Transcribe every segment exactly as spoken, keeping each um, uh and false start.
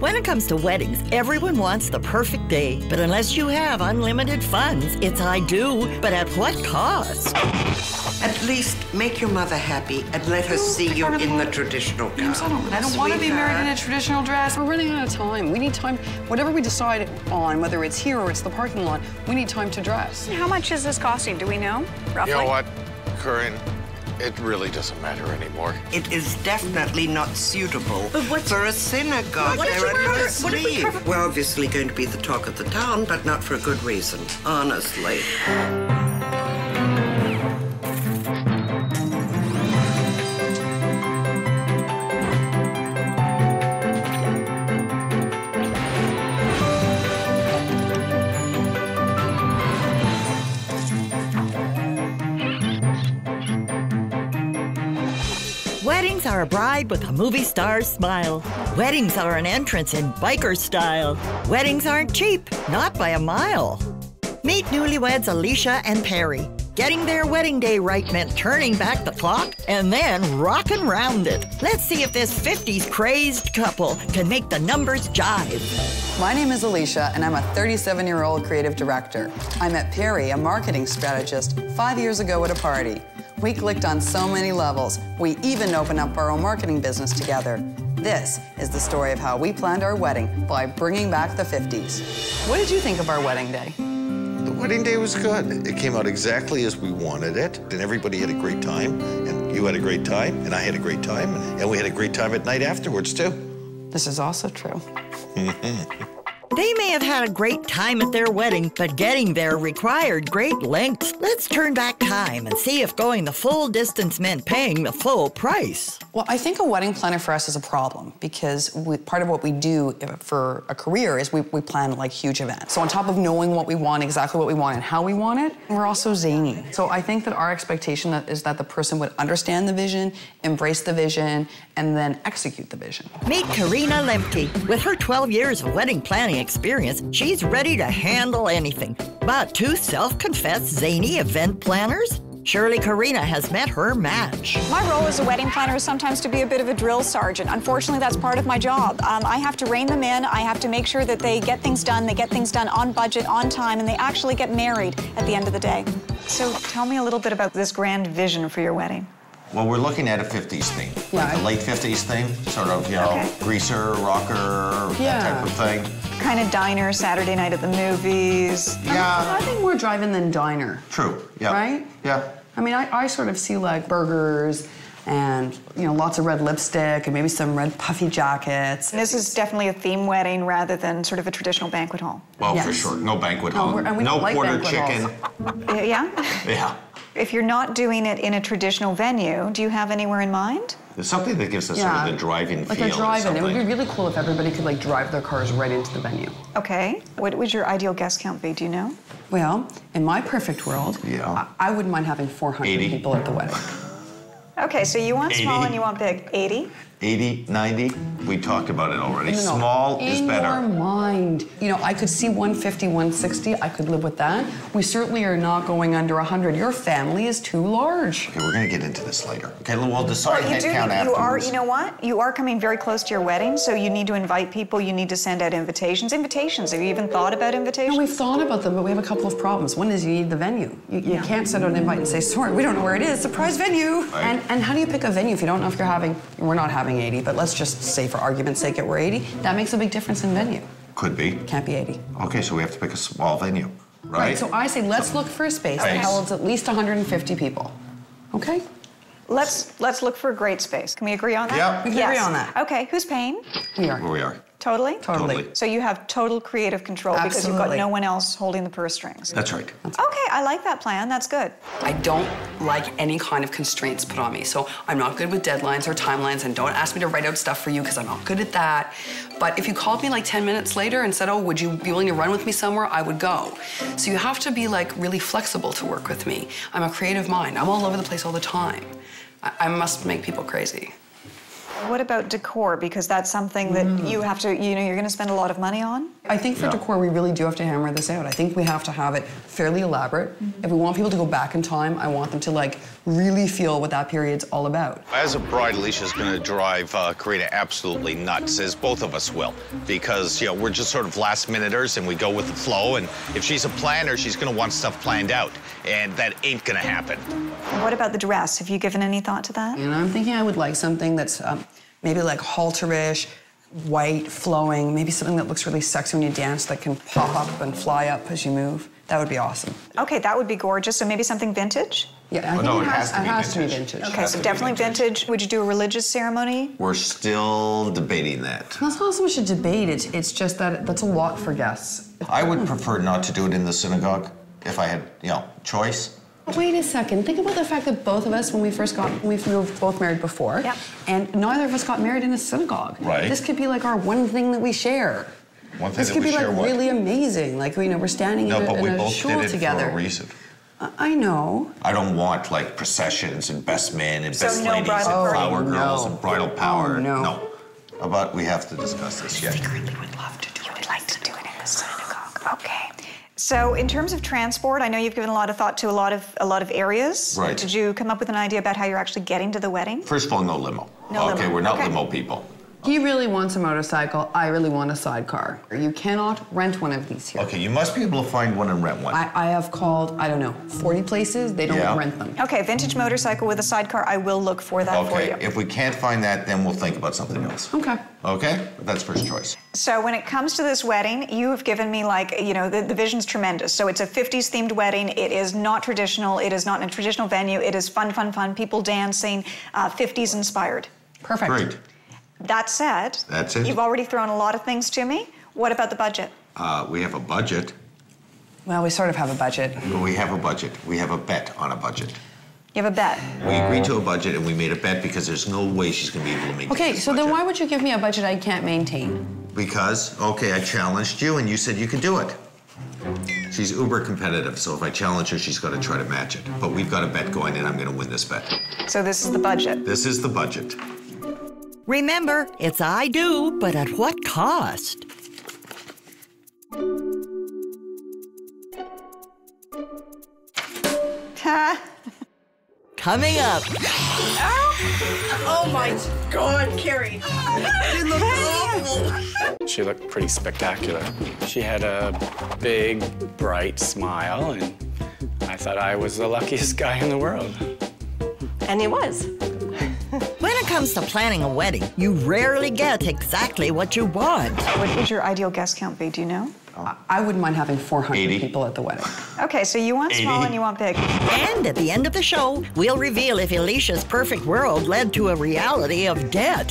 When it comes to weddings, everyone wants the perfect day. But unless you have unlimited funds, it's I do, but at what cost? At least make your mother happy and let her see you in the traditional gown. I don't, I don't want to be married in a traditional dress. We're running out of time. We need time. Whatever we decide on, whether it's here or it's the parking lot, we need time to dress. How much is this costing? Do we know, roughly? You know what, Corinne? It really doesn't matter anymore. It is definitely not suitable for a synagogue. What if They're you under cover- a what if we sleeve. cover- We're obviously going to be the talk of the town, but not for a good reason, honestly. Weddings are a bride with a movie star's smile. Weddings are an entrance in biker style. Weddings aren't cheap, not by a mile. Meet newlyweds Elisha and Parry. Getting their wedding day right meant turning back the clock and then rockin' round it. Let's see if this fifties crazed couple can make the numbers jive. My name is Elisha, and I'm a thirty-seven-year-old creative director. I met Parry, a marketing strategist, five years ago at a party. We clicked on so many levels. We even opened up our own marketing business together. This is the story of how we planned our wedding by bringing back the fifties. What did you think of our wedding day? The wedding day was good. It came out exactly as we wanted it, and everybody had a great time, and you had a great time, and I had a great time, and we had a great time at night afterwards, too. This is also true. They may have had a great time at their wedding, but getting there required great lengths. Let's turn back time and see if going the full distance meant paying the full price. Well, I think a wedding planner for us is a problem because we, part of what we do for a career is we, we plan like huge events. So on top of knowing what we want, exactly what we want and how we want it, we're also zany. So I think that our expectation that is that the person would understand the vision, embrace the vision, and then execute the vision. Meet Karina Lemke. With her twelve years of wedding planning experience, she's ready to handle anything. But two self-confessed zany event planners? Surely Karina has met her match. My role as a wedding planner is sometimes to be a bit of a drill sergeant. Unfortunately, that's part of my job. Um, I have to rein them in. I have to make sure that they get things done, they get things done on budget, on time, and they actually get married at the end of the day. So tell me a little bit about this grand vision for your wedding. Well, we're looking at a fifties theme, Yeah. like a late fifties theme, sort of, you know, Okay. greaser, rocker, Yeah. that type of thing. Kind of diner, Saturday night at the movies. Yeah, I think more drive-in than diner. true, yeah. Right? Yeah. I mean, I, I sort of see like burgers and, you know, lots of red lipstick and maybe some red puffy jackets. This is definitely a theme wedding rather than sort of a traditional banquet hall. Well, Yes. for sure, no banquet No, hall, we're- and we no don't like quarter banquet chicken. halls. Yeah? Yeah. If you're not doing it in a traditional venue, do you have anywhere in mind? There's something that gives us Yeah. sort of the drive-in Like feel a or drive-in. It would be something. really cool if everybody could like drive their cars right into the venue. Okay. What would your ideal guest count be? Do you know? Well, in my perfect world, Yeah. I, I wouldn't mind having four hundred eighty. people at the wedding. Okay, so you want small eighty. and you want big. eighty? eighty, ninety, we talked about it already. No, no, no. Small is In better. your mind. You know, I could see one fifty, one sixty. I could live with that. We certainly are not going under one hundred. Your family is too large. Okay, we're gonna get into this later. Okay, we'll decide You head do. count You afterwards. are. You know what? You are coming very close to your wedding, so you need to invite people. You need to send out invitations. Invitations. Have you even thought about invitations? No, we've thought about them, but we have a couple of problems. One is you need the venue. You, you can't send out an invite and say, sorry, we don't know where it is. Surprise venue. Right. And, and how do you pick a venue if you don't know if you're having, we're not having eighty, but let's just say for argument's sake it we're eighty. That makes a big difference in venue. Could be. Can't be eighty. Okay, so we have to pick a small venue, right? Right, so I say let's look for a space that Space. holds at least one hundred fifty people. Okay? Let's let's look for a great space. Can we agree on that? Yeah. We can Yes. agree on that. Okay. Who's paying? We are. Where we are. Totally. Totally. Totally. So you have total creative control because you've got Absolutely. no one else holding the purse strings. That's right. Okay, I like that plan. That's good. I don't like any kind of constraints put on me. So I'm not good with deadlines or timelines, and don't ask me to write out stuff for you because I'm not good at that. But if you called me like ten minutes later and said, oh, would you be willing to run with me somewhere? I would go. So you have to be like really flexible to work with me. I'm a creative mind. I'm all over the place all the time. I, I must make people crazy. What about decor? Because that's something that you have to, you know, you're going to spend a lot of money on. I think for Yeah. decor, we really do have to hammer this out. I think we have to have it fairly elaborate. Mm-hmm. If we want people to go back in time, I want them to like really feel what that period's all about. As a bride, Alicia's going to drive uh, Karina absolutely nuts, as both of us will, because, you know, we're just sort of last-minuters and we go with the flow, and if she's a planner, she's going to want stuff planned out, and that ain't going to happen. What about the dress? Have you given any thought to that? And I'm thinking I would like something that's um, maybe like halterish, white, flowing, maybe something that looks really sexy when you dance that can pop up and fly up as you move. That would be awesome. Okay, that would be gorgeous. So maybe something vintage? Yeah, I Oh, think no, it has, it has to be vintage. vintage. Okay, so definitely vintage. Would you do a religious ceremony? We're still debating that. That's not so much a debate, it's, it's just that that's a lot for guests. I would prefer not to do it in the synagogue if I had, you know, choice. Wait a second. Think about the fact that both of us, when we first got, we were both married before, Yep. and neither of us got married in a synagogue. Right. This could be like our one thing that we share. One thing This that could we be share like what? really amazing. Like, you know, we're standing No, in a, but we in a both shul did it together. for a reason. I, I know. I don't want like processions and best men and So best no ladies and bridal party? flower Oh, girls no. and bridal power. Oh, no. No. But we have to discuss this yet. Really would love to do it. You would like to do it in the synagogue. Okay. So in terms of transport, I know you've given a lot of thought to a lot of a lot of areas. Right. Did you come up with an idea about how you're actually getting to the wedding? First of all, no limo. No okay, limo. we're not Okay. limo people. He really wants a motorcycle. I really want a sidecar. You cannot rent one of these here. Okay, you must be able to find one and rent one. I, I have called, I don't know, forty places. They don't Yeah. rent them. Okay, vintage motorcycle with a sidecar. I will look for that for Okay, you. if we can't find that, then we'll think about something else. Okay. Okay? That's first choice. So when it comes to this wedding, you have given me like, you know, the, the vision's tremendous. So it's a fifties themed wedding. It is not traditional. It is not in a traditional venue. It is fun, fun, fun. People dancing, uh, fifties inspired. Perfect. Great. That said, That's it. You've already thrown a lot of things to me. What about the budget? Uh, we have a budget. Well, we sort of have a budget. We have a budget. We have a bet on a budget. You have a bet. We agreed to a budget and we made a bet because there's no way she's going to be able to maintain Okay, this so then budget. why would you give me a budget I can't maintain? Because, okay, I challenged you and you said you could do it. She's uber competitive, so if I challenge her, she's got to try to match it. But we've got a bet going and I'm going to win this bet. So this is the budget. This is the budget. Remember, it's I do, but at what cost? Coming up. Oh my God, Carrie. You look awful. She looked pretty spectacular. She had a big, bright smile, and I thought I was the luckiest guy in the world. And he was. When it comes to planning a wedding, you rarely get exactly what you want. What would your ideal guest count be? Do you know? I, I wouldn't mind having four hundred eighty. people at the wedding. Okay, so you want small eighty. and you want big. And at the end of the show, we'll reveal if Alicia's perfect world led to a reality of debt.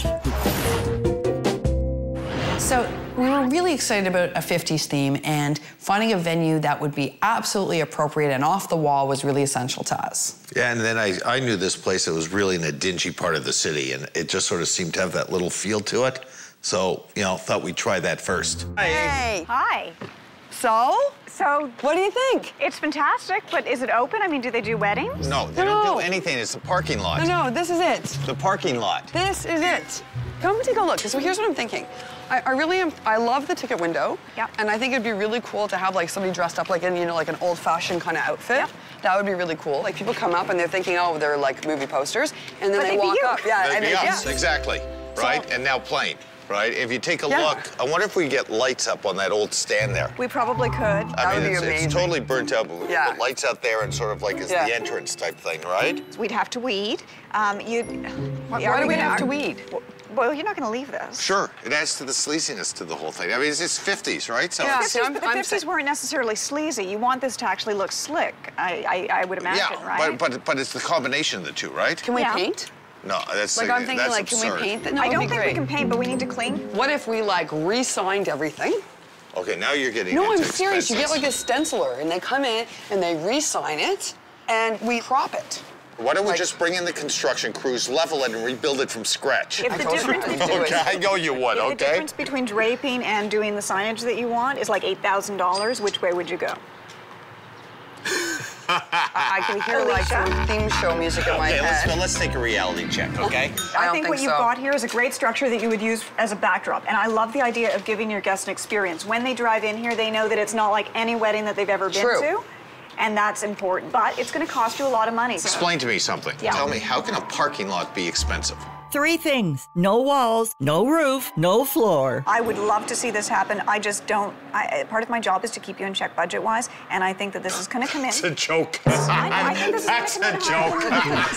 So we were really excited about a fifties theme, and finding a venue that would be absolutely appropriate and off the wall was really essential to us. Yeah, and then I, I knew this place that was really in a dingy part of the city, and it just sort of seemed to have that little feel to it. So, you know, thought we'd try that first. Hey. Hi. So? So What do you think? it's fantastic, but is it open? I mean, do they do weddings? No, they No. don't do anything. It's the parking lot. No, no, this is it. The parking lot. This is it. Come and take a look. So here's what I'm thinking. I, I really am, I love the ticket window. Yep. And I think it'd be really cool to have like somebody dressed up like in, you know, like an old fashioned kind of outfit. Yep. That would be really cool. Like people come up and they're thinking, oh, they're like movie posters. And then But they they'd be walk you. up. Yeah, That'd and be they, us, yeah. exactly, right? So- And now plain, right? If you take a Yeah. look, I wonder if we get lights up on that old stand there. We probably could. That I would mean, be it's, amazing. it's totally burnt out, but we Yeah. put lights out there and sort of like as Yeah. the entrance type thing, right? We'd have to weed. Um, you'd. Why, are why do we gonna- have to are- weed? Well, you're not going to leave this. Sure, it adds to the sleaziness to the whole thing. I mean, it's just fifties, right? So Yeah. it's- See, fifties, I'm- but the I'm fifties sa- weren't necessarily sleazy. You want this to actually look slick, I, I, I would imagine, yeah, right? but, but but it's the combination of the two, right? Can we Yeah. paint? No, that's Like I'm thinking, that's like, can we absurd. paint that? No, I it'd don't be think great. we can paint, but we need to clean. What if we like re-signed everything? Okay, now you're getting No, into I'm serious. You get like expenses. a stenciler, and they come in and they re-sign it, and we prop it. Why don't we like- just bring in the construction crews, level it, and rebuild it from scratch? If the told you difference, I would do Okay, I know you would, if the okay? difference between draping and doing the signage that you want is like eight thousand dollars, which way would you go? I, I can hear like some theme show music in my Okay, let's, head. let's take a reality check, okay? I I, don't think, think what you've so. got here is a great structure that you would use as a backdrop. And I love the idea of giving your guests an experience. When they drive in here, they know that it's not like any wedding that they've ever been True. to. And that's important. But it's going to cost you a lot of money. So. Explain to me something. Yeah. Tell me, how can a parking lot be expensive? Three things: no walls, no roof, no floor. I would love to see this happen. I just don't. I, part of my job is to keep you in check budget-wise, and I think that this is going to come in. It's a joke. I, I think this is That's gonna a come in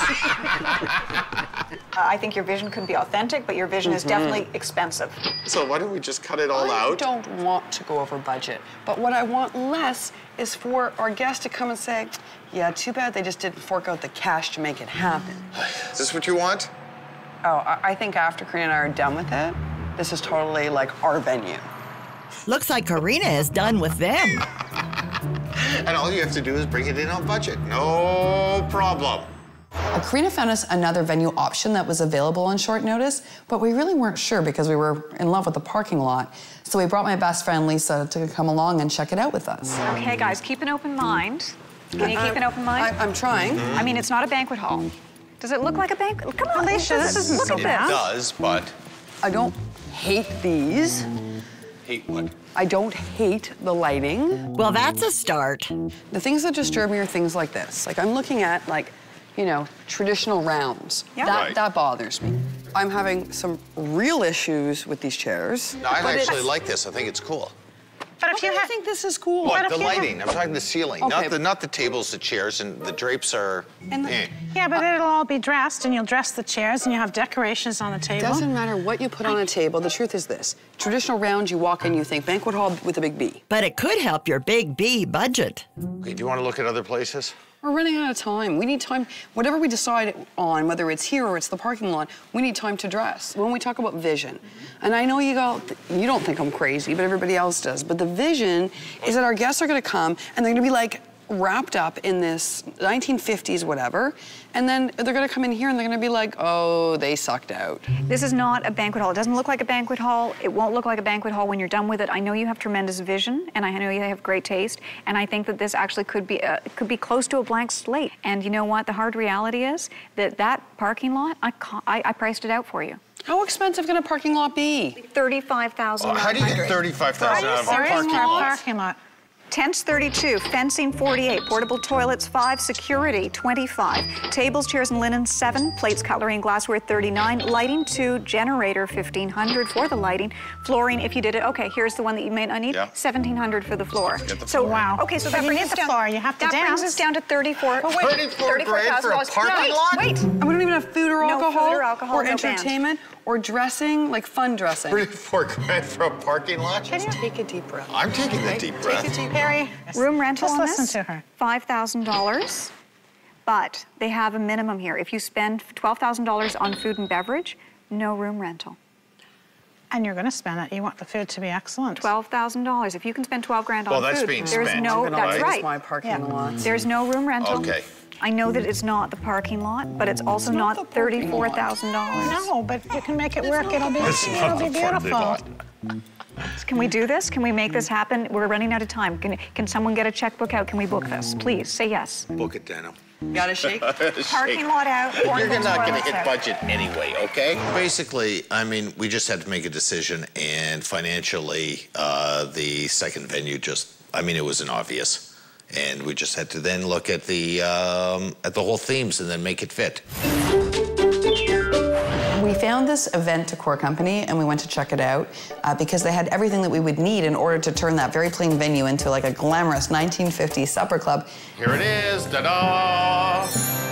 joke. Uh, I think your vision could be authentic, but your vision is definitely expensive. So why don't we just cut it all I out? don't want to go over budget, but what I want less is for our guests to come and say, yeah, too bad they just didn't fork out the cash to make it happen. Is this what you want? Oh, I, I think after Karina and I are done with it, this is totally like our venue. Looks like Karina is done with them. And all you have to do is bring it in on budget. No problem. Uh, Karina found us another venue option that was available on short notice, but we really weren't sure because we were in love with the parking lot. So we brought my best friend Lisa to come along and check it out with us. Okay, guys, keep an open mind. Can you keep an open mind? I, I'm trying. I mean, it's not a banquet hall. Does it look like a banquet? Come on, Alicia, Lisa, this isn't look so at bad. It this. does, but I don't hate these. hate what? I don't hate the lighting. Well, that's a start. The things that disturb me are things like this. Like I'm looking at like, you know, traditional rounds. Yeah. That, Right. that bothers me. I'm having some real issues with these chairs. No, I But actually it's- like this. I think it's cool. But if Why you do you have, think this is cool? What? if The you have- lighting. I'm talking the ceiling, Okay. not the not the tables, the chairs, and the drapes are. And the- eh. yeah, but it'll all be dressed, and you'll dress the chairs, and you have decorations on the It table. doesn't matter what you put on a table. The truth is this. Traditional round, you walk in, you think banquet hall with a big B. But it could help your big B budget. Okay, do you want to look at other places? We're running out of time. We need time. Whatever we decide on, whether it's here or it's the parking lot, we need time to dress. When we talk about vision, and I know you go, you don't think I'm crazy, but everybody else does. But the vision is that our guests are going to come and they're going to be like wrapped up in this nineteen fifties whatever, and then they're going to come in here and they're going to be like, oh, they sucked out. This is not a banquet hall. It doesn't look like a banquet hall. It won't look like a banquet hall when you're done with it. I know you have tremendous vision, and I know you have great taste, and I think that this actually could be a, could be close to a blank slate. And you know what? The hard reality is that that parking lot, I, ca- I, I priced it out for you. How expensive can a parking lot be? thirty-five thousand dollars. How do you get thirty-five thousand out of a Serious? parking For a lot? parking lot. Tents thirty-two, fencing forty-eight, portable toilets five, security twenty-five, tables, chairs, and linen seven, plates, cutlery, and glassware thirty-nine, lighting two, generator fifteen hundred for the lighting, flooring if you did it. Okay, here's the one that you may not need, Yeah. seventeen hundred for the floor. Get the so floor. Wow. okay, so But that you brings need us the down. floor. You have to that brings dance. us down to thirty-four. But wait, thirty-four grand for a $34,000. parking wait, lot? Wait, And we don't even have food or No alcohol, food or alcohol, or no band. entertainment, or dressing, like fun dressing. Thirty-four grand for a parking lot? Just take a deep breath. I'm taking the deep breath. Take a deep Perry, room rental just on listen this, to her. five thousand dollars, but they have a minimum here. If you spend twelve thousand dollars on food and beverage, no room rental. And you're going to spend it. You want the food to be excellent. twelve thousand dollars. If you can spend twelve grand on Well, that's food, being there's spent, no, I'm gonna that's like- right. my parking Yeah. lot. There's no room rental. Okay. I know that it's not the parking lot, but it's also not not, the parking thirty-four thousand dollars. No, but you can make it work. It'll be, It's it'll not be the parking beautiful. lot. Can we do this? Can we make this happen? We're running out of time. Can, can someone get a checkbook out? Can we book this? Please, say yes. Book it, Dano. Gotta shake. Parking lot out. You're portable not going to toilets hit out. budget anyway, okay? Basically, I mean, we just had to make a decision, and financially, uh, the second venue just, I mean, it was an obvious. And we just had to then look at the, um, at the whole themes and then make it fit. We found this event decor company and we went to check it out uh, because they had everything that we would need in order to turn that very plain venue into like a glamorous nineteen fifties supper club. Here it is, ta-da!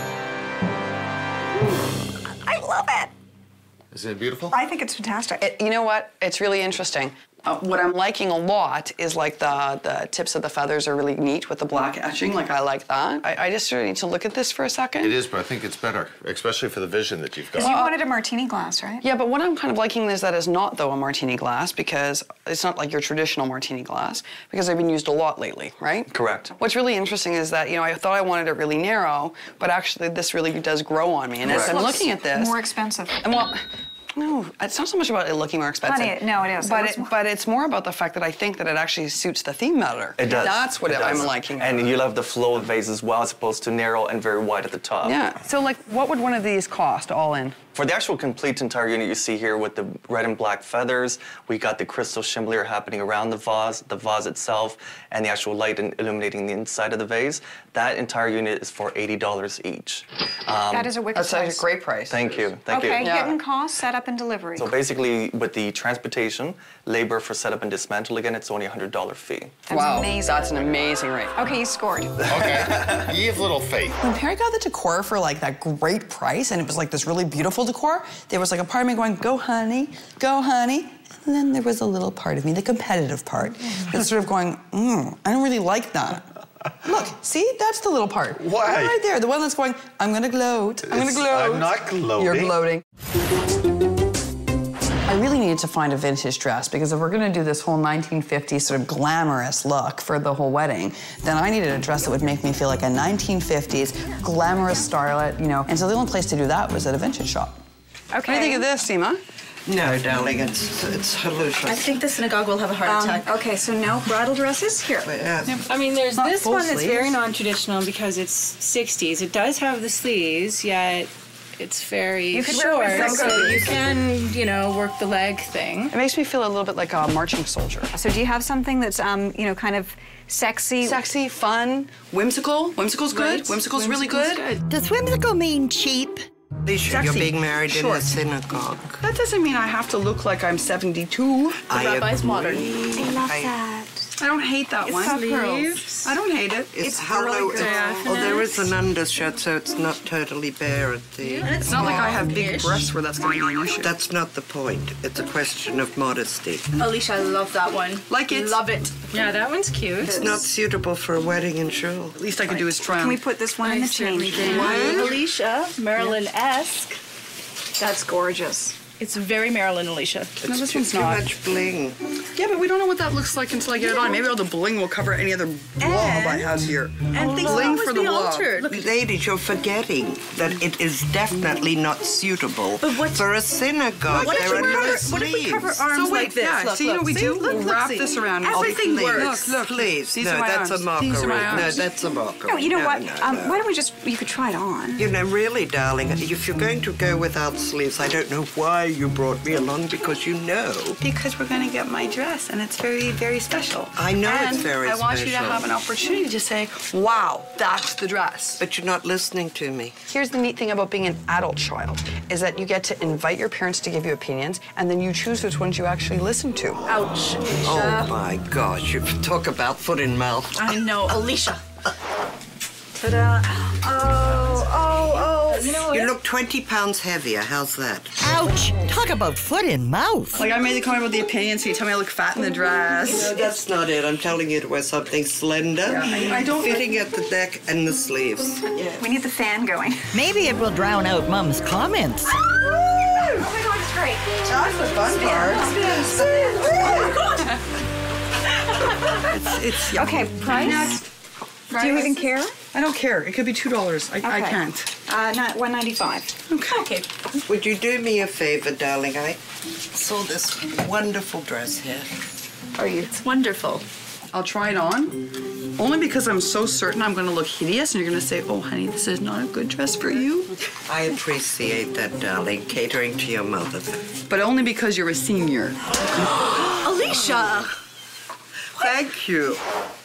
I love it. Isn't it beautiful? I think it's fantastic. It, you know what? It's really interesting. Uh, what I'm liking a lot is like the, the tips of the feathers are really neat with the black etching. Like I like that. I, I just sort of need to look at this for a second. It is, but I think it's better, especially for the vision that you've got. You wanted a martini glass, right? Yeah, but what I'm kind of liking is that is not, though, a martini glass because it's not like your traditional martini glass because they've been used a lot lately, right? Correct. What's really interesting is that, you know, I thought I wanted it really narrow, but actually this really does grow on me. And as I'm looking at this... More expensive. And well, No, it's not so much about it looking more expensive. Honey, no, it is. But, It it, was- but it's more about the fact that I think that it actually suits the theme better. It does. That's what it I'm does. liking. And you love the flow of vase as well, as opposed to narrow and very wide at the top. Yeah. So, like, what would one of these cost all in? For the actual complete entire unit you see here with the red and black feathers, we got the crystal chandelier happening around the vase, the vase itself, and the actual light in illuminating the inside of the vase. That entire unit is for eighty dollars each. Um, That is a wicked That's price. a great price. Thank you. Thank Okay, you. Yeah. hidden cost, setup, and delivery. So basically, with the transportation, labor for setup and dismantle, again, it's only a one hundred dollar fee. That's wow, amazing. that's an amazing rate. Okay, you scored. Okay. You have little faith. When Perry got the decor for like that great price, and it was like this really beautiful decor, there was like a part of me going, go honey, go honey. And then there was a little part of me, the competitive part, that's sort of going, mm, I don't really like that. Look, see, that's the little part. Why? Right there, the one that's going, I'm gonna gloat, I'm gonna It's- gloat. I'm not gloating. You're gloating. I really needed to find a vintage dress because if we're gonna do this whole nineteen fifties sort of glamorous look for the whole wedding, then I needed a dress that would make me feel like a nineteen fifties glamorous starlet, you know. And so the only place to do that was at a vintage shop. Okay. What do you think of this, Seema? No, darling, it's it's hallucinous. I think the synagogue will have a heart Um, attack. okay, so no bridal dresses? Here. Yeah. I mean, there's Not this full one that's sleeves. very non-traditional because it's sixties. It does have the sleeves, yet it's very You could wear it short, with so some you sleeves. can, you know, work the leg thing. It makes me feel a little bit like a marching soldier. So do you have something that's, um, you know, kind of sexy? Sexy, fun, whimsical. Whimsical's good. Right? Whimsical's really Whimsical's good. Does whimsical mean cheap? Alicia, you're Sexy. being married in Short. a synagogue. That doesn't mean I have to look like I'm seventy-two. I rabbi's agree. modern. I love I- that. I don't hate that It's one. got pearls. I don't hate it. It's, It's hollow. really good. it's- oh, there is an undershirt, so it's not totally bare at the. It's not like I have big Ish. breasts where that's going to be an issue. That's not the point. It's a question of modesty. Alicia, I love that one. Like it? Love it. Yeah, that one's cute. It's not suitable for a wedding and show. At least I can do is try Can on. we put this one in I the certainly change? can. Alicia, Marilyn-esque. That's gorgeous. It's very Marilyn, Alicia. No, this Too, one's too not. much bling. Yeah, but we don't know what that looks like until I get it on. Maybe all the bling will cover any other blob I have here. And things Bling will always for the be blob. altered. Ladies, you're forgetting that it is definitely not suitable But what- for a synagogue. What if, There we are no cover, what if we cover sleeves. arms So wait, like this? yeah, Look, see, you know look, what we see? do? Look, We'll look, wrap see? this around. Everything please. works. Look, look. Please, These no, are my that's arms. a mockery. These are my No, arms. that's a mockery. No, you know no, what? No, um, no. Why don't we just, you could try it on. You know, really, darling, if you're going to go without sleeves, I don't know why you brought me along, because you know. Because we're going to get my dress, and it's very, very special. I know and it's very I want you to special. have an opportunity to say, wow, that's the dress. But you're not listening to me. Here's the neat thing about being an adult child, is that you get to invite your parents to give you opinions, and then you choose which ones you actually listen to. Ouch. Oh, my gosh, you talk about foot in mouth. I know, Alicia. Ta-da. Oh, oh, oh. You know, You look twenty pounds heavier. How's that? Ouch! Talk about foot in mouth. Like, I made the comment about the opinion, so you tell me I look fat in the dress. No, that's not it. I'm telling you to wear something slender, I- I don't- fitting at the neck and the sleeves. we need the fan going. Maybe it will drown out Mum's comments. Oh my God, it's great. That's the fun It's, it's yeah. Okay, price? Do you even care? I don't care. It could be two dollars. I, I Okay. can't. Uh, not one ninety-five. Okay. Okay. Would you do me a favor, darling? I saw this wonderful dress here. Are you? It's wonderful. I'll try it on, only because I'm so certain I'm going to look hideous, and you're going to say, "Oh, honey, this is not a good dress for you." I appreciate that, darling, catering to your mother. But only because you're a senior. Alicia! Thank you.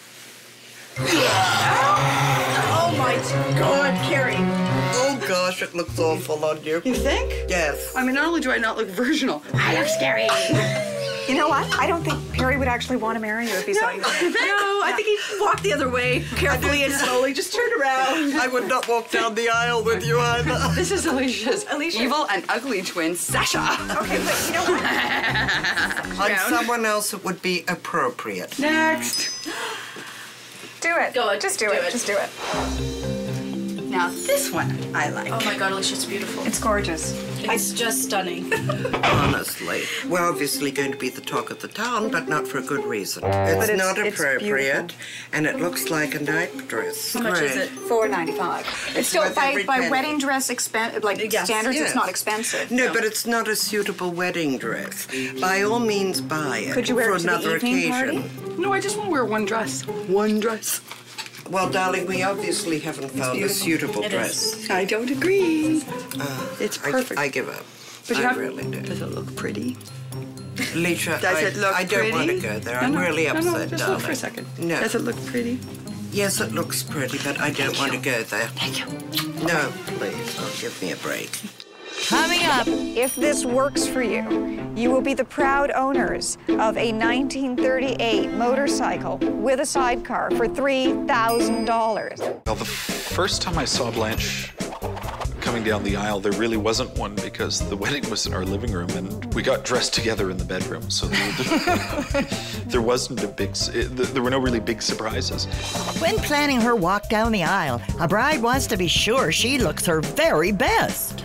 Oh my God, Carrie. Oh gosh, it looks awful on you. You think? Yes. I mean, not only do I not look virginal, I look scary. You know what? I don't think Perry would actually want to marry you if he saw you. No, I think he'd walk the other way carefully and slowly. Just turn around. I would not walk down the aisle with you either. This is Alicia's Alicia. evil and ugly twin, Sasha. Okay, but you know what? On someone else, it would be appropriate. Next. Do it. Go on, Just do, do it. it. Just do it. Now this one I like. Oh my God, Alicia, it's beautiful. It's gorgeous. It's just stunning. Honestly. We're obviously going to be the talk of the town, but not for a good reason. It's, it's- not it's appropriate, beautiful. and it looks like a night dress. How much is it? four ninety-five. It's It's still worth by, every by penny. wedding dress expen like Yes. standards, Yes. it's not expensive. No, but it's not a suitable wedding dress. By all means, buy it. Could you wear for it to the another evening occasion. party? No, I just want to wear one dress. One dress. Well, darling, we obviously haven't found a suitable It dress. is. I don't agree. it's I- perfect. I, give up. but you I have, really do. Does it look pretty? Alicia, Does I, it look I don't pretty? want to go there. No, I'm no, really no, upset, no, just darling. look for a second. No. Does it look pretty? Yes, it looks pretty, but I don't want to go there. Thank you. No, please, oh, give me a break. Coming up, If this works for you, you will be the proud owners of a nineteen thirty-eight motorcycle with a sidecar for three thousand dollars. Well, the first time I saw Blanche coming down the aisle, there really wasn't one because the wedding was in our living room and we got dressed together in the bedroom. So there, there wasn't a big, s- it, there were no really big surprises. when planning her walk down the aisle, a bride wants to be sure she looks her very best.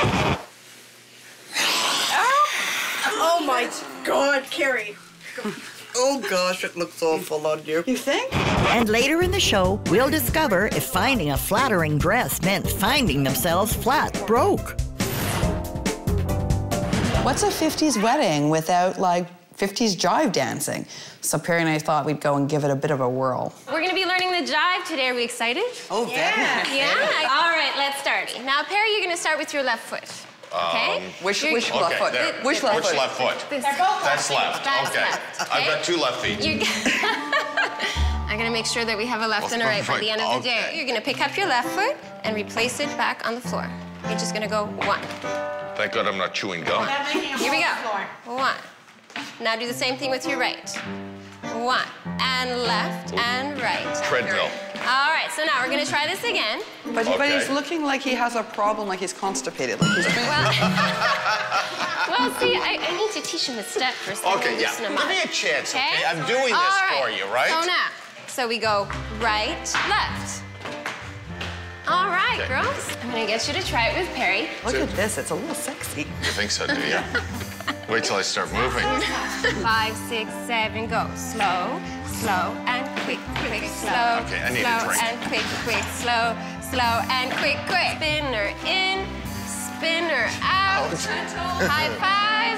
Oh my God, Carrie. Oh, gosh, it looks awful on you. You think? And later in the show, we'll discover if finding a flattering dress meant finding themselves flat broke. What's a fifties wedding without like fifties jive dancing? So Perry and I thought we'd go and give it a bit of a whirl. We're gonna be learning the jive today. Are we excited? Oh, Yeah. All right, let's start. Now, Perry, you're gonna start with your left foot. Okay? Um, Which, You're- which left Okay, foot? there. Which left Which foot? left foot? This- That's left. That's okay. left, okay? I've got two left feet. You're I'm gonna make sure that we have a left and a right by the end of the day. Okay. You're gonna pick up your left foot and replace it back on the floor. You're just gonna go one. Thank God I'm not chewing gum. Here we go. One. Now do the same thing with your right. One. And left and right. Treadmill. All right, so now we're gonna try this again. But, but he's Okay. looking like he has a problem, like he's constipated. Like he's Well, well, see, I, I need to teach him the step first. then Okay, we'll yeah. loosen him Give up. me a chance, okay? Okay? I'm doing this All right. for you, right? So now, so we go right, left. All right, Okay. girls. I'm gonna get you to try it with Perry. Look at this, it's a little sexy. You think so, do you? Wait till I start moving. Five, six, seven, go. Slow, slow, and quick, quick, slow. Okay, I need a slow drink. and quick, quick, slow, slow, and quick, quick. Spinner in, spinner out. High five.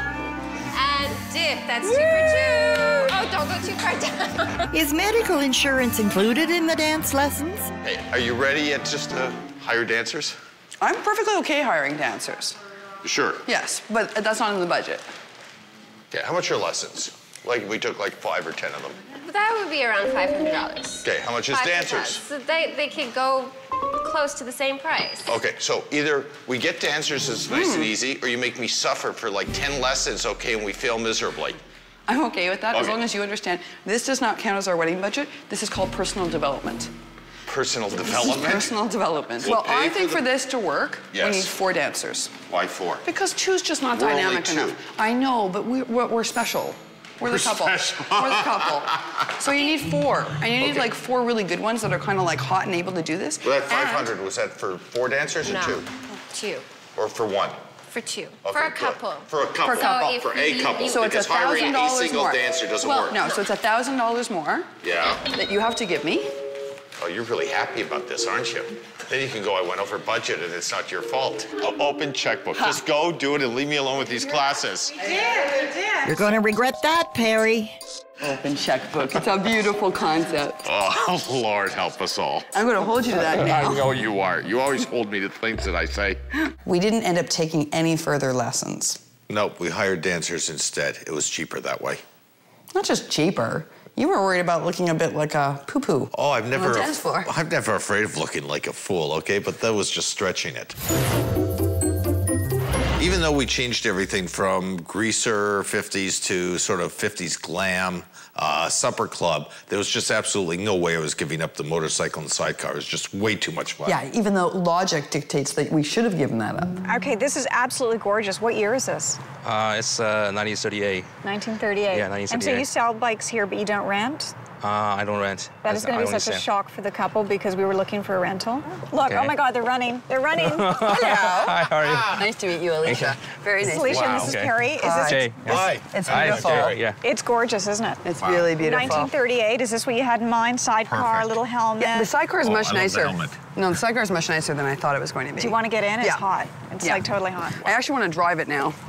And dip. That's two for two. Oh, don't go too far down. Is medical insurance included in the dance lessons? Hey, are you ready yet just to hire dancers? I'm perfectly okay hiring dancers. Sure. Yes, but that's not in the budget. Okay, how much are lessons? Like if we took like five or ten of them. That would be around five hundred dollars. Okay, how much is dancers? So they, they could go close to the same price. Okay, so either we get dancers as nice Hmm. and easy, or you make me suffer for like ten lessons, okay, and we fail miserably. I'm okay with that as Okay. long as you understand this does not count as our wedding budget. This is called personal development. Personal This is development? personal development. We'll well, pay I for think the- for this to work, Yes. we need four dancers. Why four? Because two's just not We're only dynamic two. enough. I know, but we, we're, we're special. We're the We're couple. special. We're the couple. So you need four. And you need Okay. like four really good ones that are kind of like hot and able to do this. Well, that And- five hundred, was that for four dancers or No, two? two. Or for one? For two. Okay, for a good. couple. For a couple. For a couple. So if For a you- couple. you- So it's a because hiring thousand a dollars single more. dancer doesn't well, work. no, so it's a thousand dollars more Yeah. that you have to give me. Oh, you're really happy about this, aren't you? Then you can go, I went over budget and it's not your fault. O- Open checkbook. Just go, do it, and leave me alone with these classes. You're going to regret that, Perry. Open checkbook. It's a beautiful concept. Oh, Lord, help us all. I'm going to hold you to that now. I know you are. You always hold me to things that I say. We didn't end up taking any further lessons. Nope, we hired dancers instead. It was cheaper that way. Not just cheaper. You were worried about looking a bit like a poo-poo. Oh, I've never, On the dance floor. I'm never afraid of looking like a fool, okay? But that was just stretching it. Even though we changed everything from greaser fifties to sort of fifties glam, uh, supper club, there was just absolutely no way I was giving up the motorcycle and sidecar. It was just way too much fun. Yeah, even though logic dictates that we should have given that up. Okay, this is absolutely gorgeous. What year is this? Uh, it's uh, nineteen thirty-eight. nineteen thirty-eight. Yeah, nineteen And so thirty-eight. you sell bikes here, but you don't rent? Uh, I don't rent. That is going to be such a shock for the couple because we were looking for a rental. Look, Okay. oh my God, they're running. They're running. Hello. Hi, how are you? Nice to meet you, Elisha. Very This nice. is Elisha and Wow, this is okay. Parry. Is this Jay. Hi. It's Hi, beautiful. Jay, yeah. It's gorgeous, isn't it? It's really beautiful. nineteen thirty-eight, is this what you had in mind? Sidecar, Perfect. little helmet? Yeah, the sidecar is Oh, much I love the nicer. helmet. No, the sidecar is much nicer than I thought it was going to be. Do you want to get in? It's Yeah. hot. It's Yeah. like totally hot. I actually want to drive it now.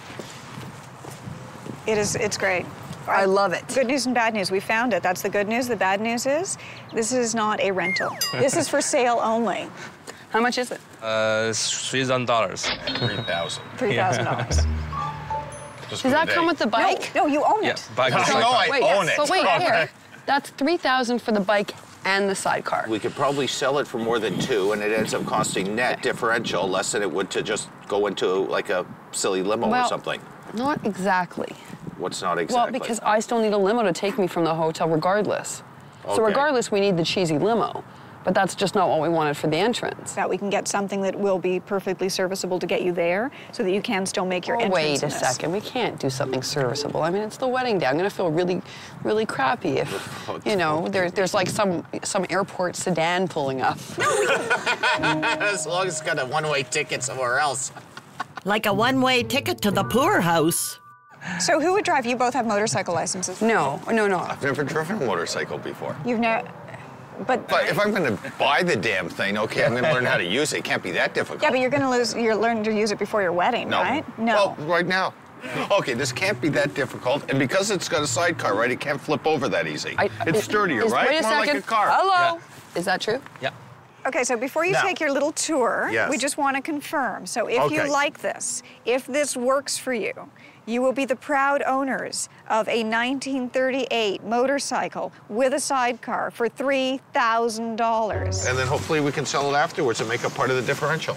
It is, it's great. I love it. Good news and bad news. We found it. That's the good news. The bad news is this is not a rental. This is for sale only. How much is it? Uh, it's three thousand dollars. three thousand. three thousand dollars. Does that come with the bike? No, no, you own Yeah, it. bike and No, sidecar. I Wait, own it. but wait, here. That's three thousand for the bike and the sidecar. We could probably sell it for more than two, and it ends up costing net differential less than it would to just go into like a silly limo Well, or something. Not exactly. What's not exactly? Well, because I still need a limo to take me from the hotel regardless. So Okay. regardless, we need the cheesy limo. But that's just not what we wanted for the entrance. That we can get something that will be perfectly serviceable to get you there so that you can still make your Oh, entrance wait in a this. second. We can't do something serviceable. I mean, it's the wedding day. I'm going to feel really, really crappy if, you know, there, there's like some some airport sedan pulling up. As long as it's got a one-way ticket somewhere else. Like a one-way ticket to the poorhouse. So who would drive? You both have motorcycle licenses. No, no, no. I've never driven a motorcycle before. You've never, but, But if I'm going to buy the damn thing, okay, I'm going to learn how to use it. It can't be that difficult. yeah, but you're going to lose. You're learning to use it before your wedding, No. right? No. Well, right now. Okay, this can't be that difficult. And because it's got a sidecar, right, it can't flip over that easy. I- it's is- sturdier, is- right? Wait a More second. like a car. Hello. Is that true? Yeah. Okay, so before you Now- take your little tour, Yes. we just want to confirm. So if Okay. you like this, if this works for you, you will be the proud owners of a nineteen thirty-eight motorcycle with a sidecar for three thousand dollars. And then hopefully we can sell it afterwards and make it part of the differential.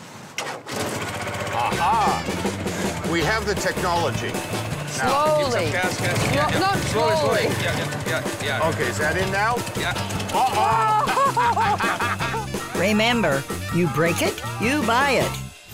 Aha! We have the technology. Now, Give some Slowly. gas, gas. No, Yeah, yeah. not Slowly, slowly. slowly. Yeah, yeah, yeah, yeah. okay, is that in now? Yeah. Uh-oh! Remember, you break it, you buy it.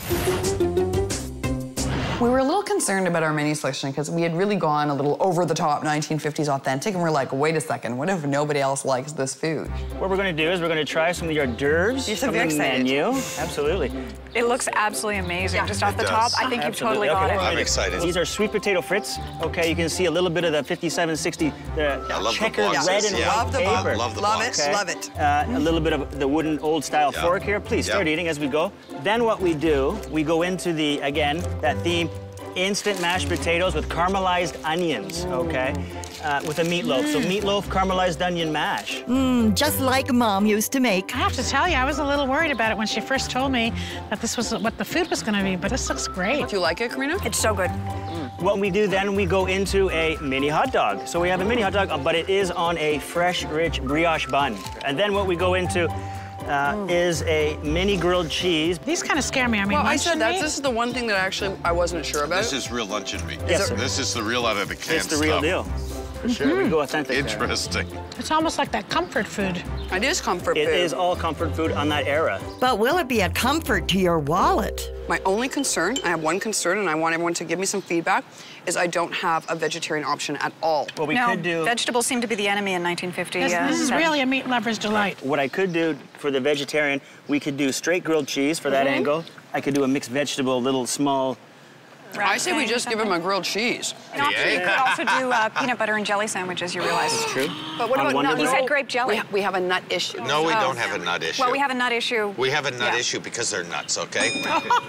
We were a little concerned about our menu selection because we had really gone a little over the top nineteen fifties authentic, and we're like, wait a second, what if nobody else likes this food? What we're going to do is we're going to try some of the hors d'oeuvres You're so from the very excited. menu. Absolutely. It looks absolutely amazing. Just off the It top, does. I think you've Absolutely. totally got Okay. it. I'm excited. These are sweet potato frites. Okay, you can see a little bit of the fifty-seven sixty, the I love the checkered boxes, red and yeah. white Love the paper. box. Love the Love box. it, love it. Uh, a little bit of the wooden old-style Yeah. fork here. Please start Yeah. eating as we go. Then what we do, we go into the, again, that theme, instant mashed potatoes with caramelized onions, okay? Uh, with a meatloaf. So meatloaf, caramelized onion mash. Mmm, just like Mom used to make. I have to tell you, I was a little worried about it when she first told me that this was what the food was going to be, but this looks great. Do you like it, Karina? It's so good. What we do then, we go into a mini hot dog. So we have a mini hot dog, but it is on a fresh, rich brioche bun. And then what we go into uh, is a mini grilled cheese. These kind of scare me. I mean, Well, I luncheon said that meat? this is the one thing that actually I wasn't sure about. This is real luncheon meat. Yes, sir. This is the real out of the can It's the real stuff. deal. For sure, we go authentic there. Interesting. It's almost like that comfort food. It is comfort It food. is all comfort food on that era. But will it be a comfort to your wallet? My only concern, I have one concern, and I want everyone to give me some feedback, is I don't have a vegetarian option at all. What we no, could do, vegetables seem to be the enemy in nineteen fifty. This, uh, this is seven. really a meat lover's delight. what I could do for the vegetarian, we could do straight grilled cheese for that Mm-hmm. angle. I could do a mixed vegetable, little small. I say we just give him a grilled cheese. And also, you could also do uh, peanut butter and jelly sandwiches, you realize. It's true. But what On about Wonder nut? He Bread? said grape jelly. We, ha- we have a nut issue. No, we Oh. don't have a nut issue. Well, we have a nut issue. We have a nut Yeah. issue because they're nuts, okay?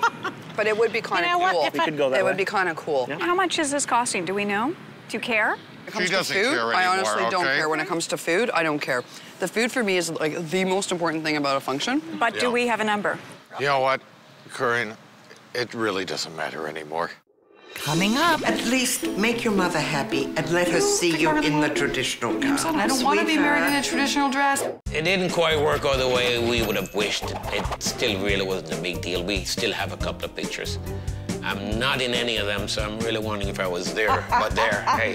But it would be kind of You know what, cool. if We I- could go that It would way. be kind of cool. Yeah. How much is this costing? Do we know? Do you care? When it comes She to doesn't food, care I anymore, honestly don't okay? care. When it comes to food, I don't care. The food for me is like the most important thing about a function. But do Yeah. we have a number? You know what, Corinne? It really doesn't matter anymore. Coming up. At least make your mother happy and let her see you in the traditional gown. I don't want to be married in a traditional dress. It didn't quite work out the way we would have wished. It still really wasn't a big deal. We still have a couple of pictures. I'm not in any of them, so I'm really wondering if I was there. But there, hey.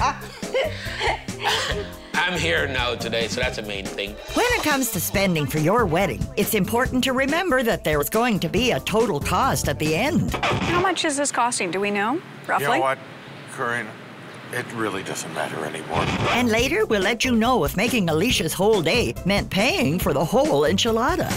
I'm here now today, so that's the main thing. When it comes to spending for your wedding, it's important to remember that there's going to be a total cost at the end. How much is this costing? Do we know, roughly? You know what, Corinne? It really doesn't matter anymore. And later, we'll let you know if making Alicia's whole day meant paying for the whole enchilada.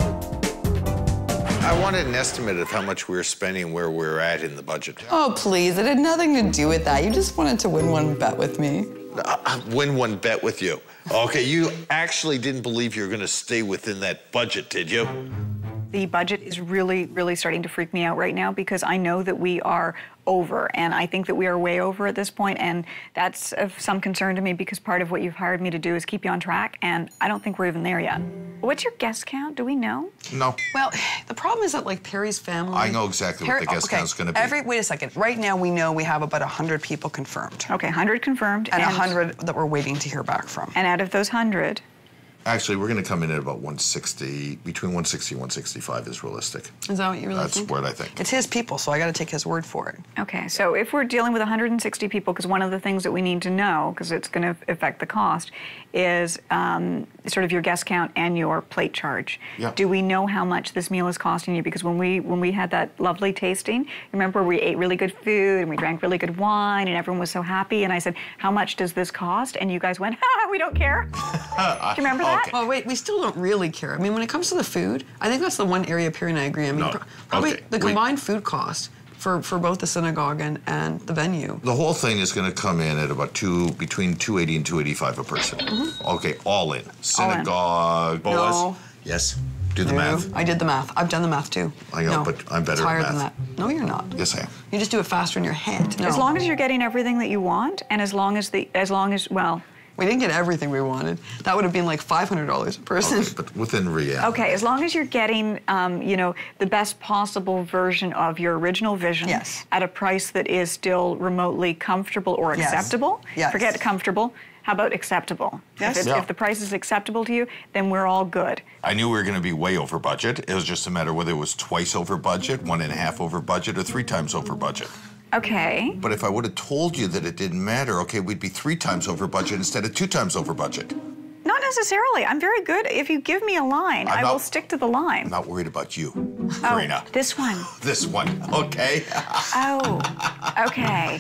I wanted an estimate of how much we were spending, where we were at in the budget. Oh, please, it had nothing to do with that. You just wanted to win one bet with me. Uh, win one bet with you. Okay, you actually didn't believe you were going to stay within that budget, did you? The budget is really, really starting to freak me out right now because I know that we are over, and I think that we are way over at this point, and that's of some concern to me because part of what you've hired me to do is keep you on track, and I don't think we're even there yet. What's your guest count? Do we know? No. Well, the problem is that, like, Perry's family... I know exactly Perry, what the guest okay, count's going to be. Every, wait a second. Right now, we know we have about one hundred people confirmed. Okay, one hundred confirmed. And, and one hundred that we're waiting to hear back from. And out of those one hundred... Actually, we're going to come in at about one sixty. Between one sixty and one sixty-five is realistic. Is that what you really That's think? what I think. It's his people, so I got to take his word for it. Okay, so if we're dealing with one hundred sixty people, because one of the things that we need to know, because it's going to affect the cost, is um, sort of your guest count and your plate charge. Yeah. Do we know how much this meal is costing you? Because when we when we had that lovely tasting, remember we ate really good food and we drank really good wine and everyone was so happy, and I said, how much does this cost? And you guys went, ha, we don't care. Do you remember that? Okay. Well, wait, we still don't really care. I mean, when it comes to the food, I think that's the one area Perry and I agree. I mean, No. pro probably Okay. the Wait. combined food cost for, for both the synagogue and, and the venue. The whole thing is going to come in at about two, between two eighty and two eighty-five a person. Mm-hmm. Okay, all in. Synagogue, Boas. No. Yes. Do the No, math. I did the math. I've done the math too. I know, No, but I'm better it's at higher math. than that. No, you're not. Yes, I am. You just do it faster in your head. No. As long as you're getting everything that you want, and as long as the, as long as, well, we didn't get everything we wanted. That would have been like five hundred dollars a person. Okay, but within reality. okay, as long as you're getting, um, you know, the best possible version of your original vision Yes. at a price that is still remotely comfortable or Yes. acceptable. Yes. Forget comfortable. How about acceptable? Yes. If, it, Yeah. if the price is acceptable to you, then we're all good. I knew we were going to be way over budget. It was just a matter whether it was twice over budget, one and a half over budget, or three times over budget. Okay. But if I would have told you that it didn't matter, okay, we'd be three times over budget instead of two times over budget. Not necessarily. I'm very good. If you give me a line, I'm I not- will stick to the line. I'm not worried about you, Oh, Karina. this one. This one, okay? Oh, okay.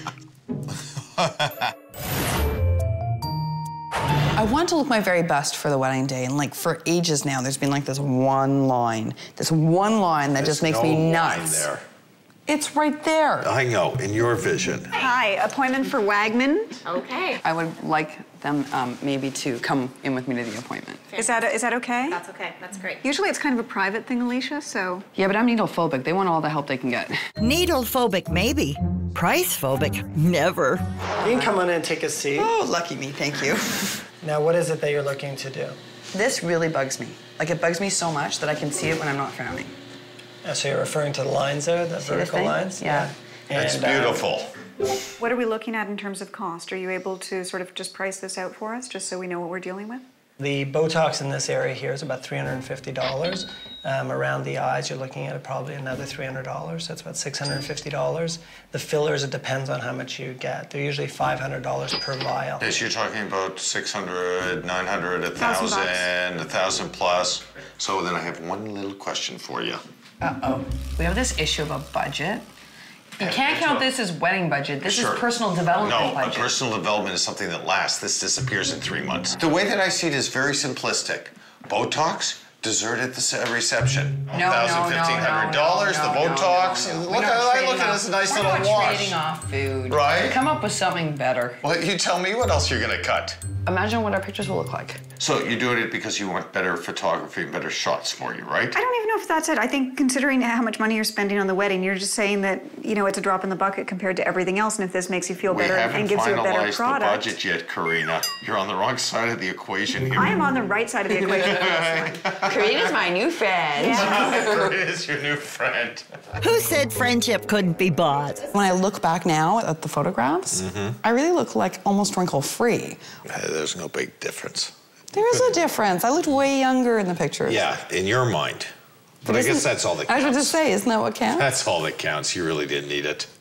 I want to look my very best for the wedding day, and like for ages now, there's been like this one line, this one line that just There's makes no me line nuts. there. It's right there. I know, in your vision. Hi, appointment for Wagman. Okay. I would like them um, maybe to come in with me to the appointment. Is that is that okay? That's okay. That's great. Usually it's kind of a private thing, Alicia, so. Yeah, but I'm needle phobic. They want all the help they can get. Needle phobic, maybe. Price phobic, never. You can come on in and take a seat. Oh, lucky me, thank you. Now, what is it that you're looking to do? This really bugs me. Like, it bugs me so much that I can see it when I'm not frowning. Uh, so you're referring to the lines there, the See the vertical thing? lines? Yeah. That's And, uh, beautiful. What are we looking at in terms of cost? Are you able to sort of just price this out for us, just so we know what we're dealing with? The Botox in this area here is about three hundred fifty dollars. Um, around the eyes, you're looking at probably another three hundred dollars. That's about six hundred fifty dollars. The fillers, it depends on how much you get. They're usually five hundred dollars per vial. Yes, you're talking about six hundred, nine hundred, one Thousand bucks. thousand, one thousand plus. So then I have one little question for you. Uh-oh. We have this issue of a budget. You Yeah, can't that's count right. this as wedding budget. This Sure. is personal development No, budget. but personal development is something that lasts. This disappears in three months. The way that I see it is very simplistic. Botox, dessert at the se- reception. No, no, no, fifteen hundred dollars, no, no, the no, Botox. no, no, no. Look We're at not I trading look at off- this nice we're little not wash. trading off food. Right? Come up with something better. Well, you tell me what else you're gonna cut. Imagine what our pictures will look like. So you're doing it because you want better photography and better shots for you, right? I don't even know if that's it. I think considering how much money you're spending on the wedding, you're just saying that, you know, it's a drop in the bucket compared to everything else, and if this makes you feel We better haven't and gives you a better finalized the product. budget yet, Karina. You're on the wrong side of the equation here. I am on the right side of the equation. Karina's my new friend. Karina's your new friend. Who said friendship couldn't be bought? When I look back now at the photographs, Mm-hmm. I really look like almost wrinkle-free. There's no big difference. There is a difference. I looked way younger in the pictures. Yeah, in your mind. But I isn't- guess that's all that I counts. was just say, isn't that what counts? That's all that counts. You really didn't need it.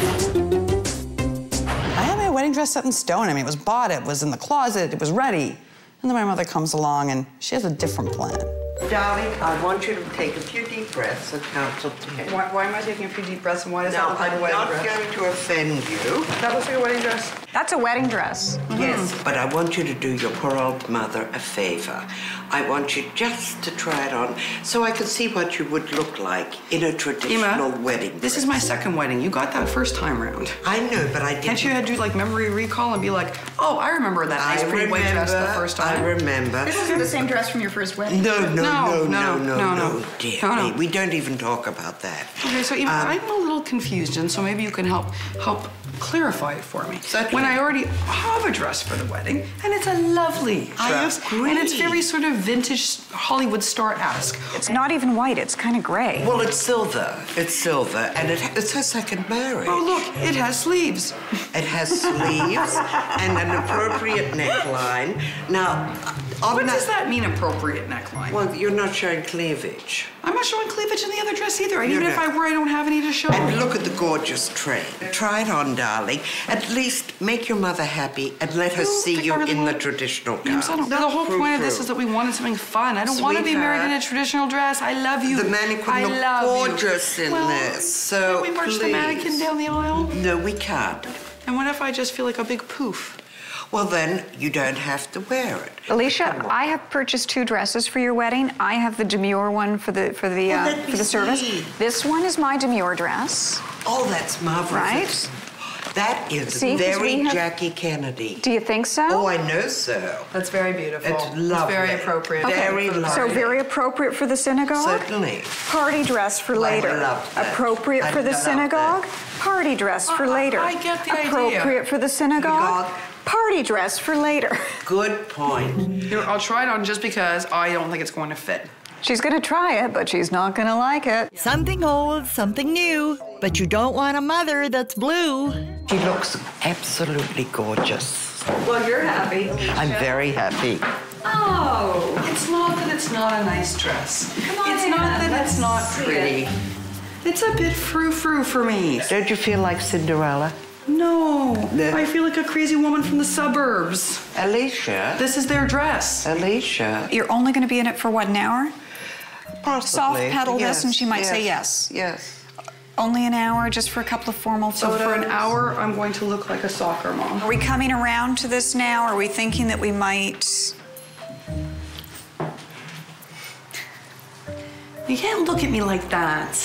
I had my wedding dress set in stone. I mean, it was bought, it was in the closet, it was ready. And then my mother comes along and she has a different plan. Darling, I want you to take a few deep breaths and count to ten. Why, why am I taking a few deep breaths and why does Now, that look like I'm a wedding not dress? going to offend you. That looks like a wedding dress. That's a wedding dress. Yes, but I want you to do your poor old mother a favor. I want you just to try it on so I can see what you would look like in a traditional Emma, wedding. This is my second wedding. You got that first time round. I know, but I didn't. Can't you do like memory recall and be like, oh, I remember that nice I pretty white dress the remember, first time? I remember. This isn't the same dress from your first wedding. No, no, no, No, no, no, no, no, no. dear No, no. me. We don't even talk about that. Okay, so Emma, Um, I'm a little confused, and so maybe you can help help clarify it for me. Certainly. When I already have a dress for the wedding, and it's a lovely dress, I agree. and it's very sort of vintage Hollywood star-esque. It's not even white, it's kind of gray. Well, it's silver. It's silver, and it, it's her second marriage. Oh, look, it has sleeves. It has sleeves and an appropriate neckline. Now, on What that, does that mean, appropriate neckline? Well, you're not showing cleavage. I'm not showing cleavage in the other dress either, and You're even if not. I were, I don't have any to show. And look at the gorgeous train. Try it on, darling. At least make your mother happy and let her see think you I really in the want- traditional Yes, I gown. don't- the whole Frou point of frou. this is that we wanted something fun. I don't want to be married in a Sweetheart. traditional dress. I love you. The mannequin I looked love gorgeous you. in well, this, so can we march the please. mannequin down the aisle? No, we can't. And what if I just feel like a big poof? Well, then you don't have to wear it. Alicia, I have purchased two dresses for your wedding. I have the demure one for the for the Oh, uh, let for me the service. see. This one is my demure dress. Oh, that's marvelous. Right? That is See, 'cause very we have- Jackie Kennedy. Do you think so? Oh, I know so. That's very beautiful. It's lovely. It's very appropriate. Okay, Very lovely. so very appropriate for the synagogue. Certainly. Party dress for I later. love that. Appropriate I for the love synagogue. Party dress for I- I- later. I get the idea. Appropriate for the synagogue. Synagogue. Party dress for later. Good point. Here, I'll try it on just because I don't think it's going to fit. She's gonna try it, but she's not gonna like it. Something old, something new, but you don't want a mother that's blue. She looks absolutely gorgeous. Well, you're happy. I'm very happy. Oh, it's not that it's not a nice dress. Come on, it's not Anna, that it's let's not see pretty. it. It's a bit frou-frou for me. Don't you feel like Cinderella? No, The- I feel like a crazy woman from the suburbs. Alicia? This is their dress. Alicia? You're only gonna be in it for what, an hour? Possibly. Soft pedal yes, this and she might say yes. Yes. Only an hour, just for a couple of formal So photos? for an hour, I'm going to look like a soccer mom. Are we coming around to this now? Are we thinking that we might... You can't look at me like that.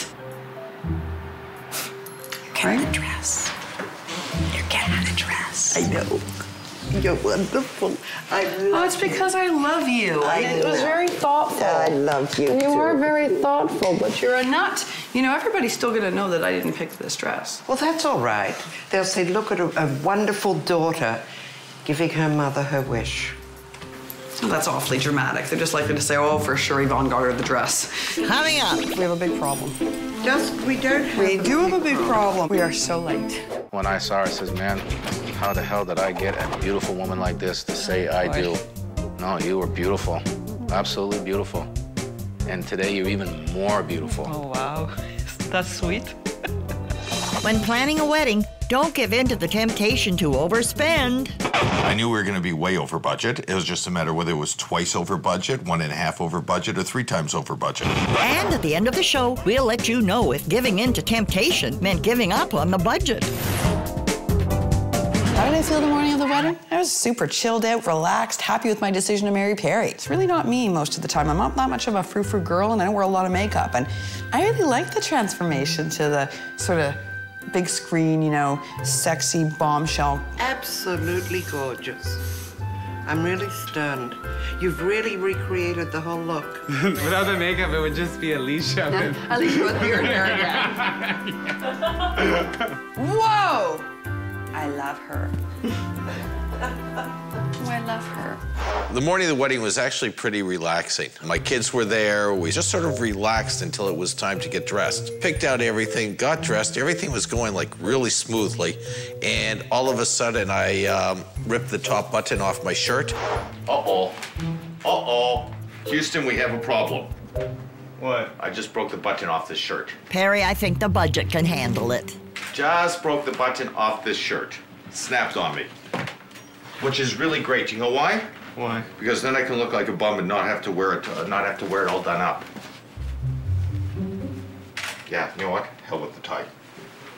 You're getting the dress. You're getting the dress. I know. You're wonderful. I love Oh, it's because I love you. I it was know. very thoughtful. I love you You too. are very thoughtful, but you're a nut. You know, everybody's still gonna know that I didn't pick this dress. Well, that's all right. They'll say, look at a, a wonderful daughter giving her mother her wish. Oh, that's awfully dramatic. They're just likely to say, oh, for sure, Yvonne got her the dress. Coming up. We have a big problem. Just, we don't have We do have a big problem. We are so late. When I saw her, I says, man, how the hell did I get a beautiful woman like this to say I do? No, you were beautiful. Absolutely beautiful. And today you're even more beautiful. Oh, wow. That's sweet. When planning a wedding, don't give in to the temptation to overspend. I knew we were going to be way over budget. It was just a matter whether it was twice over budget, one and a half over budget, or three times over budget. And at the end of the show, we'll let you know if giving in to temptation meant giving up on the budget. How did I feel the morning of the wedding? I was super chilled out, relaxed, happy with my decision to marry Perry. It's really not me most of the time. I'm not that much of a frou-frou girl, and I don't wear a lot of makeup. And I really like the transformation to the sort of big screen, you know, sexy bombshell. Absolutely gorgeous. I'm really stunned. You've really recreated the whole look. Without the makeup, it would just be Elisha. Yeah, Elisha with beard hair again. Whoa! I love her. Oh, I love her. The morning of the wedding was actually pretty relaxing. My kids were there. We just sort of relaxed until it was time to get dressed. Picked out everything, got dressed. Everything was going like really smoothly. And all of a sudden, I um, ripped the top button off my shirt. Uh-oh. Uh-oh. Houston, we have a problem. What? I just broke the button off this shirt. Perry, I think the budget can handle it. Just broke the button off this shirt. Snapped on me. Which is really great. You know why? Why? Because then I can look like a bum and not have to wear it, uh, not have to wear it all done up. Yeah, you know what? Hell with the tie.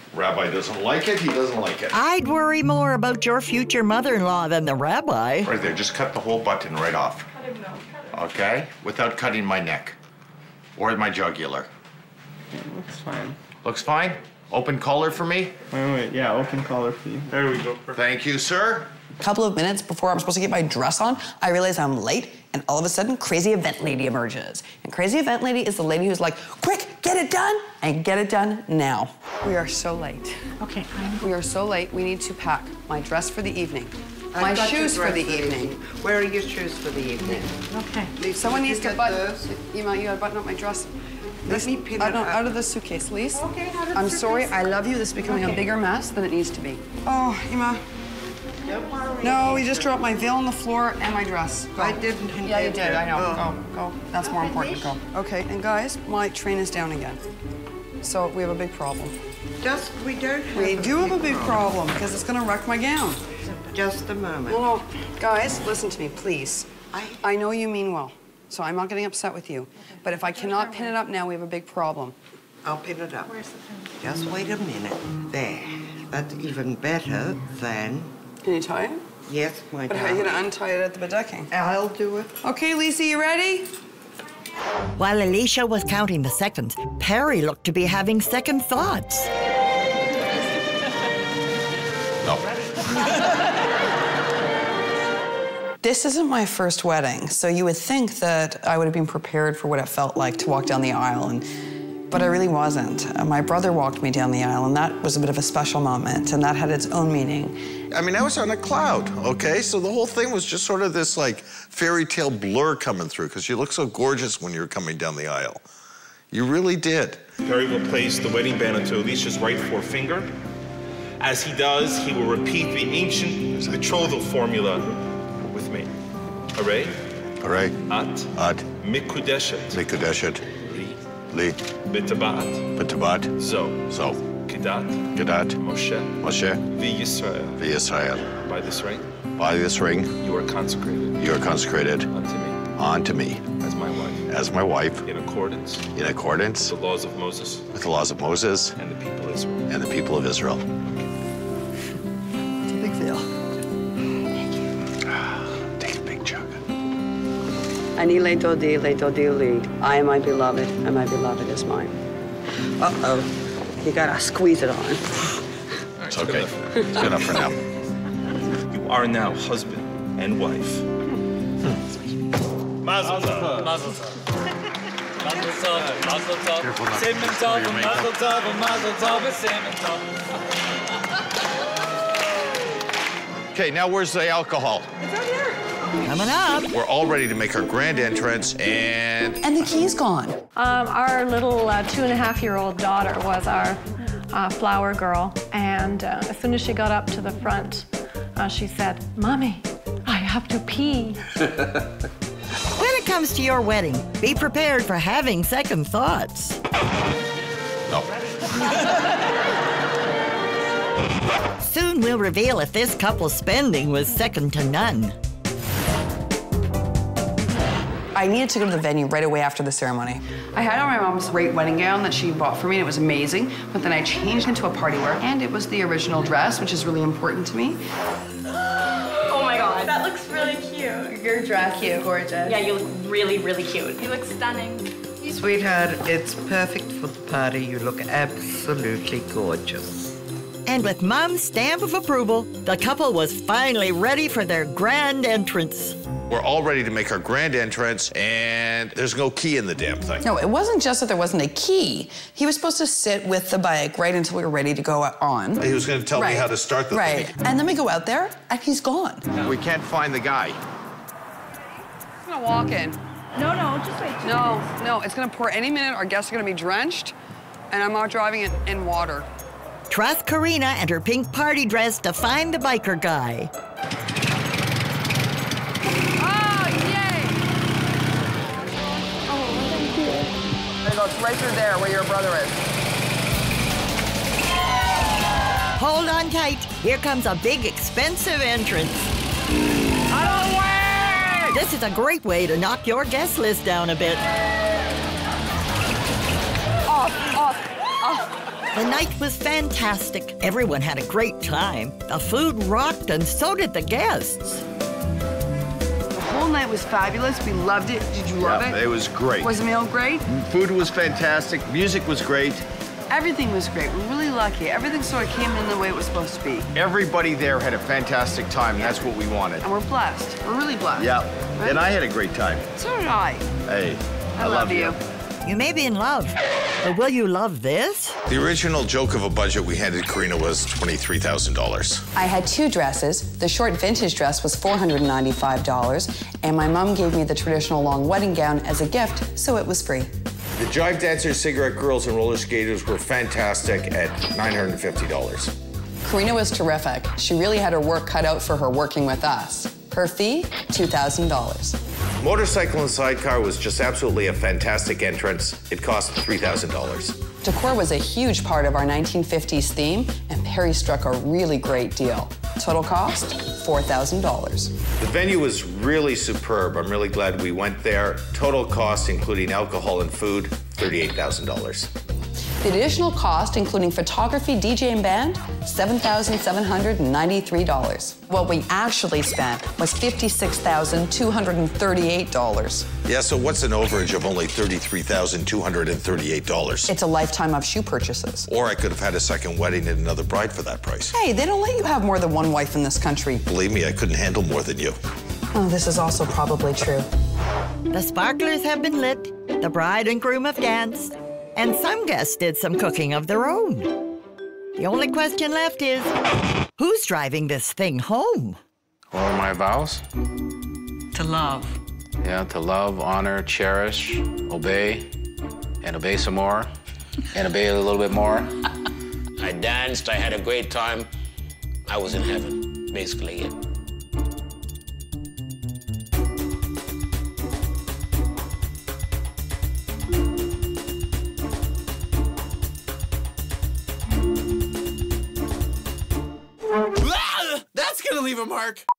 Rabbi doesn't like it, he doesn't like it. I'd worry more about your future mother-in-law than the rabbi. Right there, just cut the whole button right off. Okay? Without cutting my neck. Or my jugular. Yeah, looks fine. Looks fine? Open collar for me? Wait, wait, yeah, open collar for you. There we go. Perfect. Thank you, sir. A couple of minutes before I'm supposed to get my dress on, I realize I'm late, and all of a sudden, Crazy Event Lady emerges. And Crazy Event Lady is the lady who's like, quick, get it done, and get it done now. We are so late. Okay. We are so late, we need to pack my dress for the evening, I've my got your shoes for dress the for the evening. evening. Where are your shoes for the evening? Okay. Someone needs to get button, those? Ema, you gotta button up my dress. Let me pin out, it no, up. out of the suitcase, Lise. Okay, out of the I'm sorry, suitcase. I love you. This is becoming Okay. a bigger mess than it needs to be. Oh, Ema. Don't worry. No, you just dropped my veil on the floor and my dress. Go. I didn't Yeah, you intend did. to. I know. Oh. Go, go. That's more important. Go. Okay, and guys, my train is down again. So we have a big problem. Just, we don't have We a do have a big problem because it's going to wreck my gown. Just a moment. No, no. Guys, listen to me, please. I, I know you mean well, so I'm not getting upset with you. But if I cannot pin it up now, we have a big problem. I'll pin it up. Just wait a minute. There. That's even better than... Can you tie it? Yes, my But how are you going to untie it at the bedecking? I'll do it. Okay, Lisa, you ready? While Elisha was counting the seconds, Parry looked to be having second thoughts. This isn't my first wedding, so you would think that I would have been prepared for what it felt like to walk down the aisle, and but I really wasn't. Uh, my brother walked me down the aisle, and that was a bit of a special moment, and that had its own meaning. I mean, I was on a cloud, okay? So the whole thing was just sort of this, like, fairy tale blur coming through, because you look so gorgeous when you're coming down the aisle. You really did. Parry will place the wedding band onto Elisha's right forefinger. As he does, he will repeat the ancient betrothal formula with me. Array. Array. At. At. Mikudeshet. Mikudeshet. Li. Bitabat. Bitabat. Zo. Zo. Kedat. Kedat. Moshe. Moshe. V'Yisrael. V'Yisrael. By this ring. By this ring. You are consecrated. You are consecrated. Unto me. Unto me. As my wife. As my wife. In accordance. In accordance. With the laws of Moses. With the laws of Moses. And the people of Israel. And the people of Israel. It's a big deal. Take a big chug. Ani le dodi, le dodi lead. I am my beloved, and my beloved is mine. Uh-oh. You gotta squeeze it on. It's okay. It's good enough for now. You are now husband and wife. Mazel tov. Mazel tov. Mazel tov. Mazel tov. Semen tov. Mazel tov. Mazel tov. Semen tov. Okay, now where's the alcohol? It's out here. Coming up. We're all ready to make our grand entrance, and... And the key's gone. Um, our little uh, two and a half year old daughter was our uh, flower girl. And uh, as soon as she got up to the front, uh, she said, "Mommy, I have to pee." When it comes to your wedding, be prepared for having second thoughts. No. Soon we'll reveal if this couple's spending was second to none. I needed to go to the venue right away after the ceremony. I had on my mom's great wedding gown that she bought for me, and it was amazing. But then I changed into a party wear, and it was the original dress, which is really important to me. Oh my God, that looks really cute. Your dress is gorgeous. Yeah, you look really, really cute. You look stunning. Sweetheart, it's perfect for the party. You look absolutely gorgeous. And with Mom's stamp of approval, the couple was finally ready for their grand entrance. We're all ready to make our grand entrance, and there's no key in the damn thing. No, it wasn't just that there wasn't a key. He was supposed to sit with the bike right until we were ready to go on. He was going to tell right. me how to start the right. thing. Right, and then we go out there, and he's gone. We can't find the guy. I'm gonna walk in. No, no, just wait. No, no, it's gonna pour any minute. Our guests are gonna be drenched, and I'm not driving it in water. Trust Karina and her pink party dress to find the biker guy. Oh, yay! Oh, thank you. There you go, it's right through there where your brother is. Hold on tight. Here comes a big, expensive entrance. Out of the way! This is a great way to knock your guest list down a bit. Off, off, off. The night was fantastic. Everyone had a great time. The food rocked, and so did the guests. The whole night was fabulous. We loved it. Did you love Yeah, it? it was great. Was the meal great? Food was fantastic. Music was great. Everything was great. We're really lucky. Everything sort of came in the way it was supposed to be. Everybody there had a fantastic time. That's what we wanted. And we're blessed. We're really blessed. Yeah, Right? and I had a great time. So did I. Hey, I, love you. You may be in love, but will you love this? The original joke of a budget we handed Karina was twenty-three thousand dollars. I had two dresses. The short vintage dress was four hundred ninety-five dollars, and my mom gave me the traditional long wedding gown as a gift, so it was free. The jive dancers, cigarette girls, and roller skaters were fantastic at nine hundred fifty dollars. Karina was terrific. She really had her work cut out for her working with us. Her fee, two thousand dollars. Motorcycle and sidecar was just absolutely a fantastic entrance. It cost three thousand dollars. Decor was a huge part of our nineteen fifties theme, and Parry struck a really great deal. Total cost, four thousand dollars. The venue was really superb. I'm really glad we went there. Total cost, including alcohol and food, thirty-eight thousand dollars. The additional cost, including photography, D J, and band, seven thousand seven hundred ninety-three dollars. What we actually spent was fifty-six thousand two hundred thirty-eight dollars. Yeah, so what's an overage of only thirty-three thousand two hundred thirty-eight dollars? It's a lifetime of shoe purchases. Or I could have had a second wedding and another bride for that price. Hey, they don't let you have more than one wife in this country. Believe me, I couldn't handle more than you. Oh, this is also probably true. The sparklers have been lit, the bride and groom have danced, and some guests did some cooking of their own. The only question left is, who's driving this thing home? What are my vows? To love. Yeah, to love, honor, cherish, obey, and obey some more, and obey a little bit more. I danced, I had a great time. I was in heaven, basically it. That's gonna leave a mark.